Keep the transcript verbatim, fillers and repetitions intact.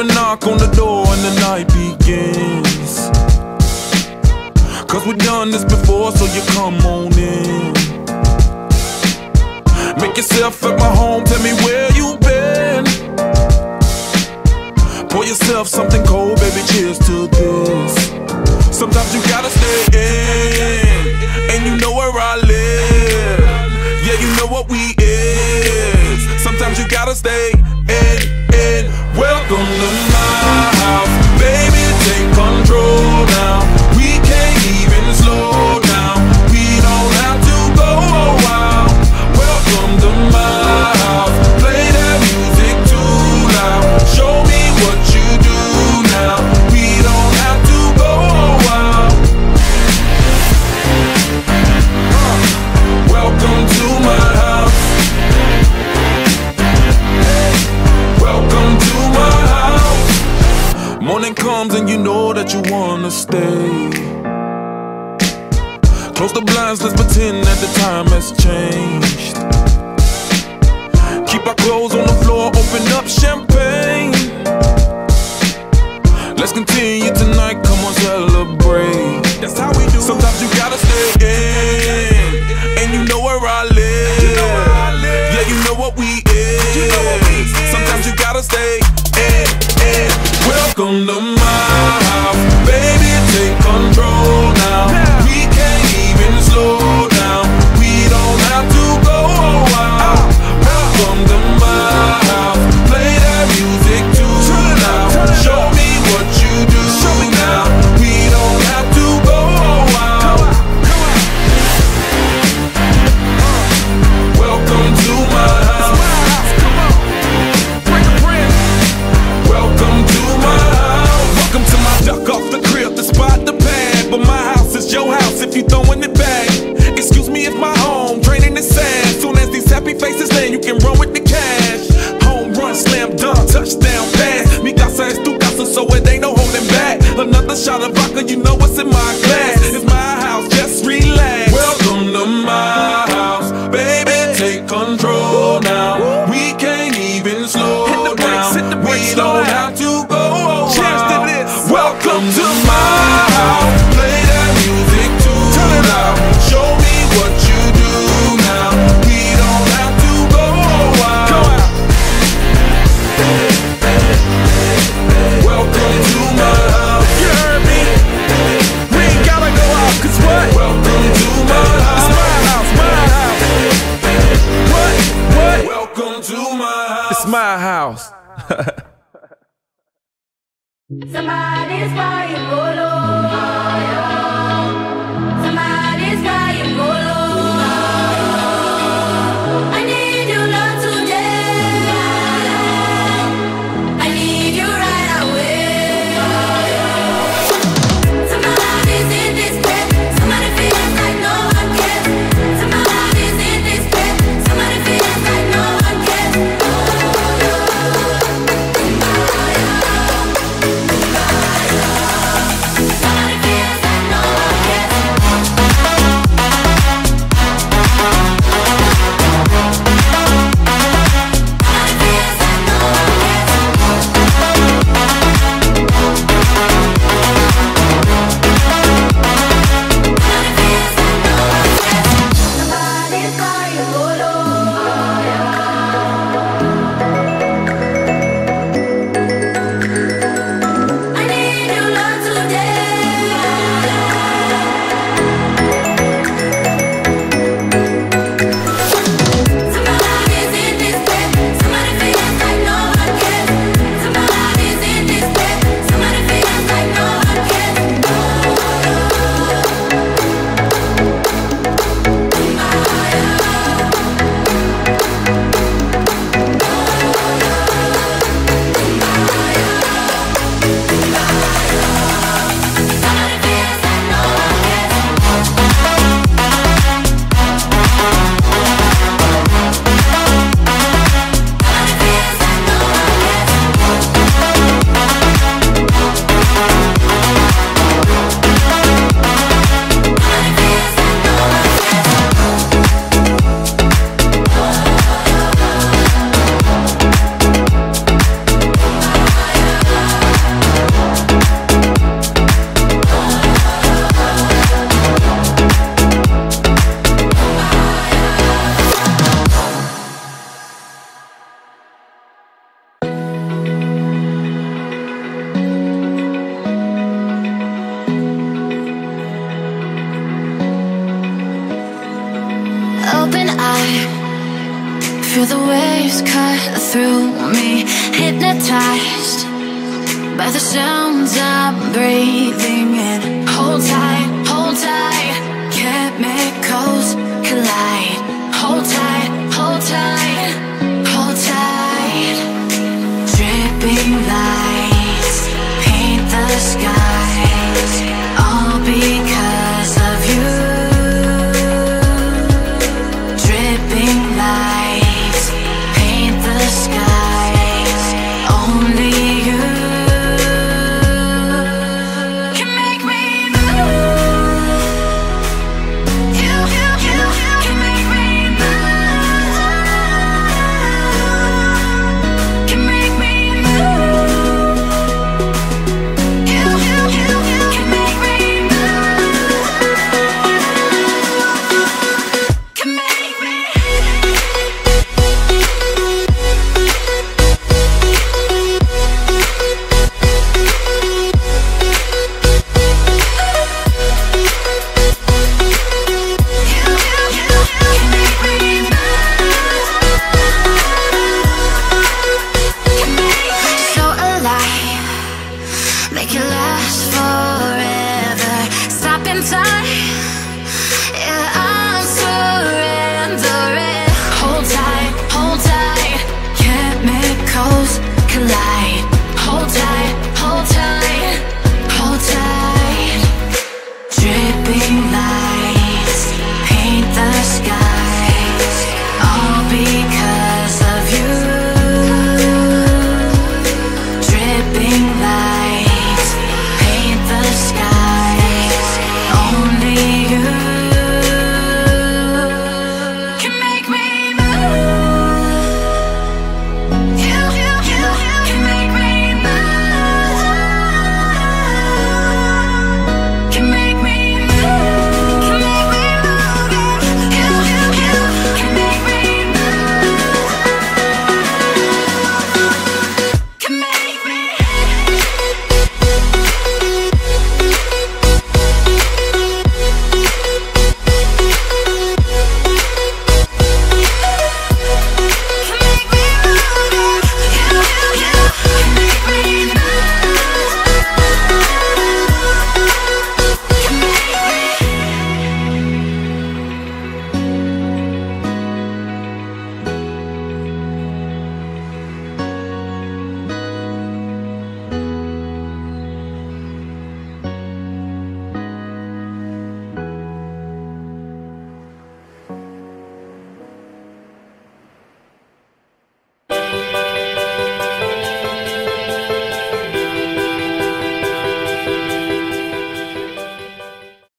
a knock on the door and the night begins. Cause we've done this before, so you come on in. Make yourself at my home, tell me where you been. Pour yourself something cold, baby, cheers to this. Sometimes you gotta stay in, and you know where I live. Yeah, you know what we is. Sometimes you gotta stay in, in. Welcome to my house, baby, take control now. We can't even slow down, we don't have to go a while. Welcome to my house, play that music too loud. Show me what you do now, we don't have to go a while. uh, Welcome to my house. Welcome to my house. Morning comes and you know that you wanna stay. Close the blinds, let's pretend that the time has changed. Keep our clothes on the floor, open up champagne. Let's continue tonight, come on, celebrate. That's how we do. Sometimes you gotta stay in, and you know where I live. Yeah, you know what we is. Sometimes you gotta stay in, in. Welcome to my house, baby, take control now. We can't even slow down, we don't have to go a while. Welcome to my house, play that music too loud. Show me what you do now, we don't have to go a while. Welcome to my house. Welcome to my house. Welcome to my duck off the crib, the spot, the pad. But my house is your house if you throwing it back. Excuse me if my home draining the sand. Soon as these happy faces land, you can run with the cash. Home run, slam dunk, touchdown pass. Mi casa es tu casa, so it ain't no holding back. Another shot of vodka, you know what's in my glass. It's my house, just relax. Welcome to my house, baby, take control now. We can't even slow down, we don't have to go a while. Welcome to my house, play that music too loud. Show me what you do now, we don't have to go a while. Welcome to my house. You heard me? We ain't gotta go out, cause what? Welcome to my house. It's my house, my house. What? What? Welcome to my house. It's my house. Somebody's buying bolo. Somebody's buying bolo. I need your love today. I need you right away. Somebody's in this bed. Somebody feels like no one cares. Somebody's in this bed. Somebody feels like no one cares. Oh, oh, oh. Feel the waves cut through me, hypnotized by the sounds I'm breathing in. Hold tight, hold tight, chemicals collide. Hold tight, hold tight, hold tight. Dripping lights paint the skies, all because of you. Dripping lights paint the skies, only you can make me move. You, you, you can make me move. Can make me move. You, you, you can make me move. Can make me. So alive, make it last forever. Stop in time.